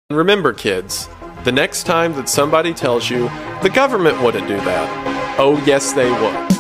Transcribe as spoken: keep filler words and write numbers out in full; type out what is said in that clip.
Remember, kids, the next time that somebody tells you the government wouldn't do that, oh yes they would.